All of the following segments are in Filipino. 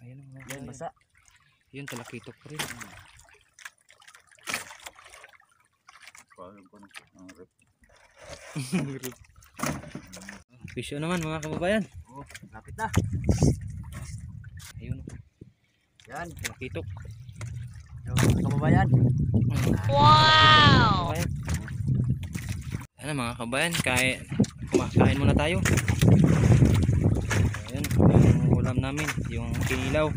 Ayun mga Yan, kabayan. basa. Yun, talakitok pa rin. Fisyo naman mga kababayan. Oh, lapit na. Ayun, Yan, talakitok. yung mga kababayan. Wow! Ano mga kabayan, kumakain muna tayo. Ayun, yung ulam namin, yung kinilaw.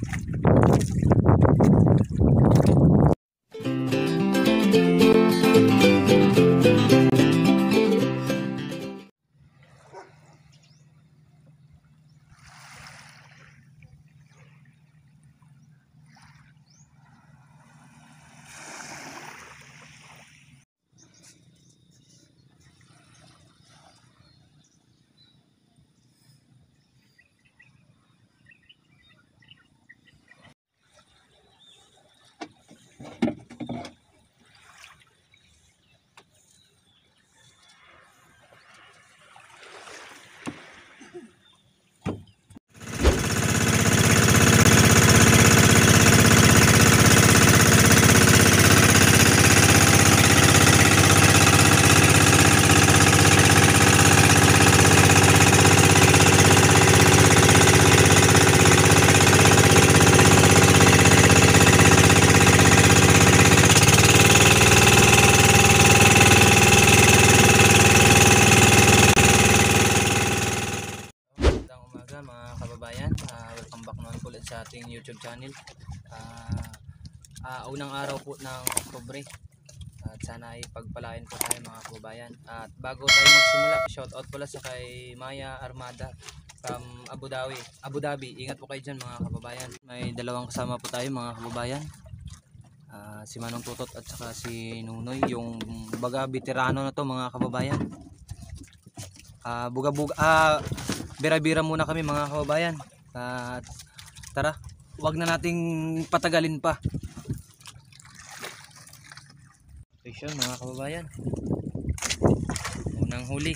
Mga kababayan, welcome back naman ulit sa ating YouTube channel. Unang araw po ng Oktubre at sana ay pagpalain po tayo mga kababayan. At bago tayo magsimula, shoutout pala sa kay Maya Armada from Abu Dhabi. Ingat po kayo dyan mga kababayan. May dalawang kasama po tayo mga kababayan, si Manong Tutot at saka si Nunoy, yung baga veterano na to mga kababayan. Bira-bira muna kami mga kababayan. Tara, wag na nating patagalin pa. Action mga kababayan. Unang huli.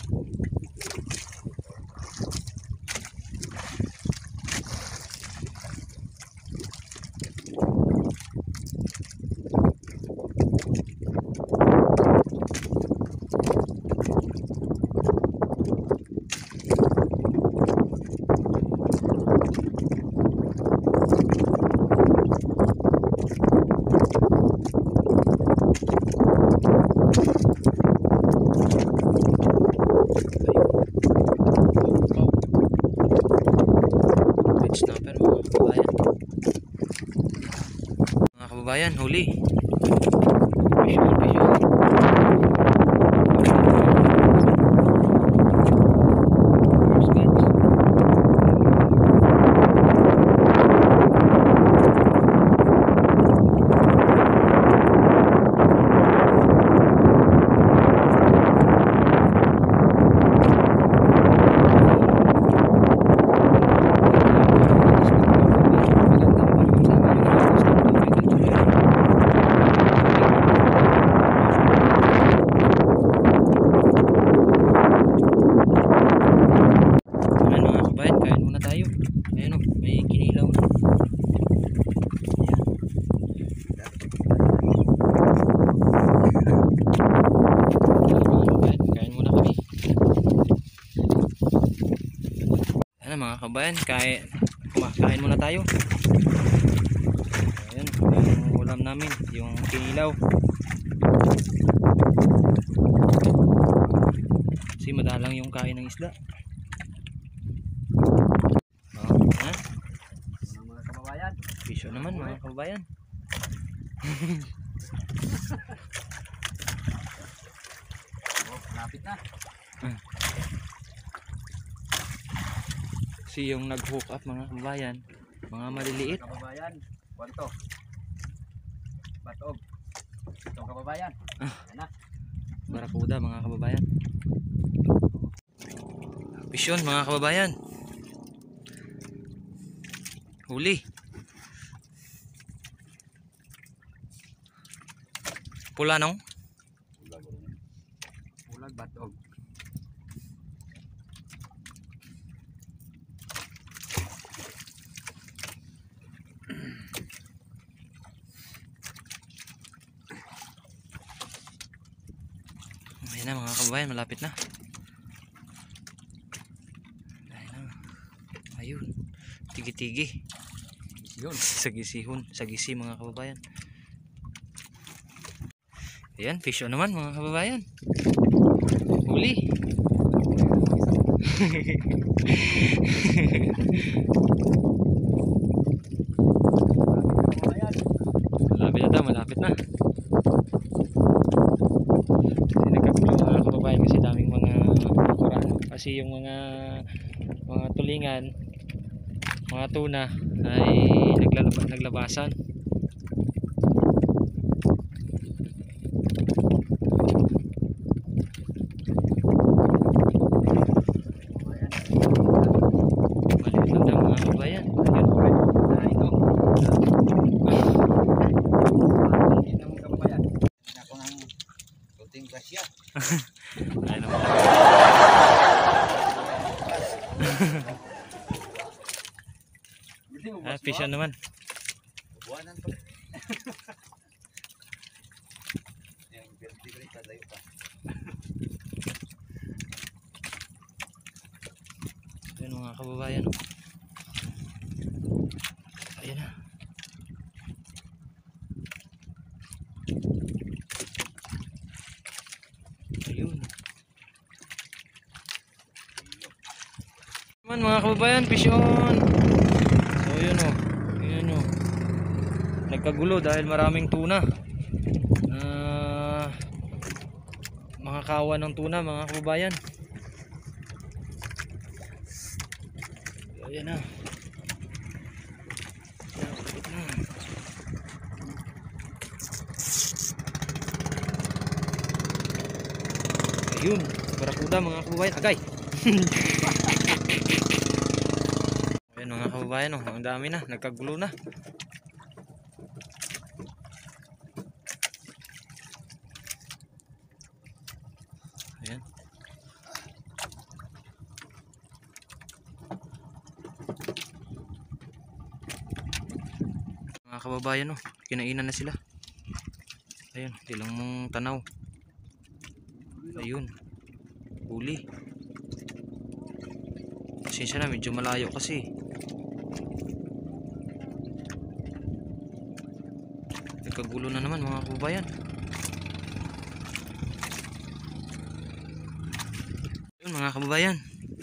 Kababayan, huli. Mga kabayan, kumakain muna tayo. Ayun, yung ulam namin, yung kinilaw. Kasi madalang yung kain ng isda. Mga kababayan. Fisyo naman mga kababayan. Oh, lapit na. Kasi yung nag-hook up mga kababayan, mga maliliit. Kababayan, kwanto. Batog. Itong kababayan. Yan na. Barakuda mga kababayan. Pisyon mga kababayan. Huli. Pula nong? Pulag batog. Ayan na mga kababayan, malapit na. Ayun, tigi-tigi. Yun. Sagisi mga kababayan. Ayan, fish on naman mga kababayan. Huli. Kababayan. Malapit na daw, malapit na. Kasi nagkagulo mga kababayan kasi daming mga kuran. Kasi yung mga tulingan, mga tuna ay naglabasan. Maliit lang daw mga kababayan. Ayun. Na ito. Hindi naman kababayan. Ako ng kunting grasya. Ayun naman. Hindi mo Ah, fish on naman. buwanan to. Yung vertical tatayo pa. Ayun mga kababayan. Ayun na. Ayun. Naman mga kababayan, fish on. So yun o. Yun o. Nagkagulo dahil maraming tuna. Mga kawan ng tuna mga kababayan. Ayan na. Malapit na. Ayun, barakuda mga kababayan. Agay. Ayan mga kababayan, oh, ang dami na, nagkagulo na. Ayan. Mga kababayan, oh, kinainan na sila. Ayun, ilang mong tanaw. Ayun, huli. Pasensya na, medyo malayo kasi. Nagkagulo na naman mga kababayan. Ayun mga kababayan.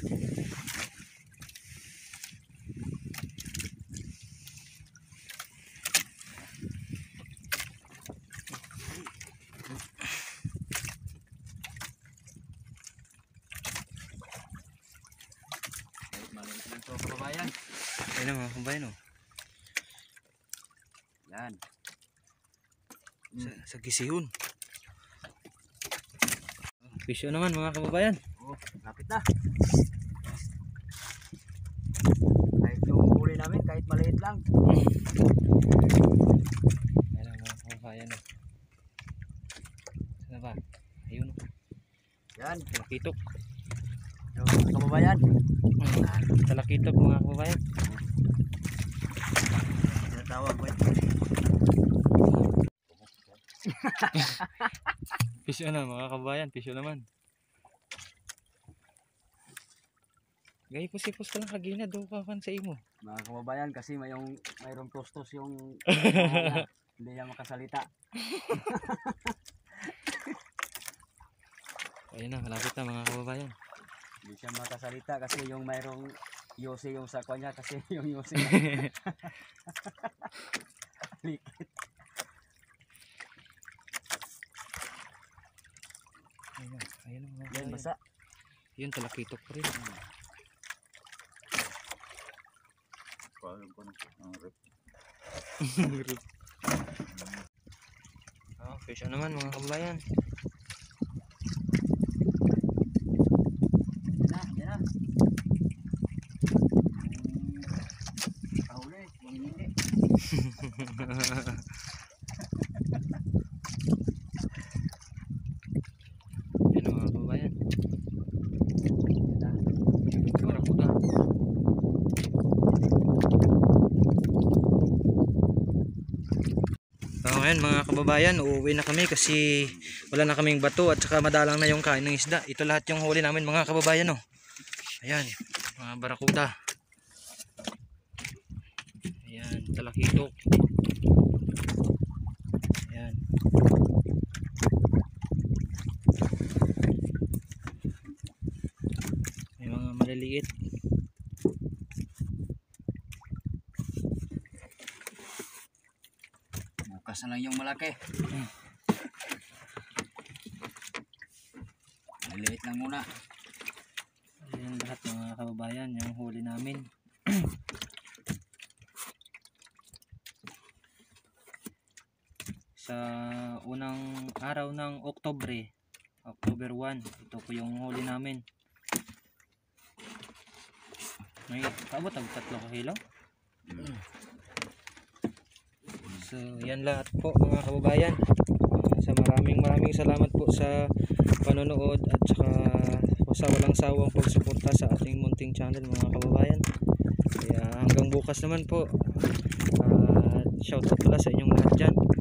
Maliit lang to kababayan. Ayun na mga kababayan, oh. Yan. Sa gisihon. Pisyo naman mga kababayan. Oh, lapit na. Kahit yung huli namin, kahit maliit lang. Ayun na mga kababayan, oh. Sana ba? Ayun, oh. Yan. Talakitok. Yung kababayan. Talakitok mga kababayan. Tinatawag ko. Pisyo na mga kababayan. Pisyo naman. Gay pusipos ka lang kagina. Doon ka kan sa imo. Mga kababayan, kasi mayroong tostos yung hindi niya makasalita. Ayun na, malapit na mga kababayan. Hindi siya makasalita kasi yung mayroong yosi yung sa kanya kasi yung yosi likit. Ayun na, ayun na mga Yan, kababayan. basa. Yun, talakitok pa rin. Oh, pisyo naman mga kababayan. Yan na. Kahuli, huwag hindi. Ayun na mga kababayan. Barakuda. So ngayon mga kababayan, uuwi na kami kasi wala na kaming bato at saka madalang na yung kain ng isda. Ito lahat yung huli namin mga kababayan, oh. Ayan, mga barakuda. Ayan, talakitok. Ayan. May mga maliliit. Bukas na lang yung malaki. Maliit lang muna. Ayan lahat mga kababayan, yung huli namin. Sa unang araw ng October 1, ito po yung huli namin. May paabot ang 3 kilo. So yan lahat po mga kababayan. Sa maraming salamat po sa panonood at saka sa walang sawang pagsuporta sa ating munting channel mga kababayan. Kaya hanggang bukas naman po. Shoutout pala sa inyong lahat dyan.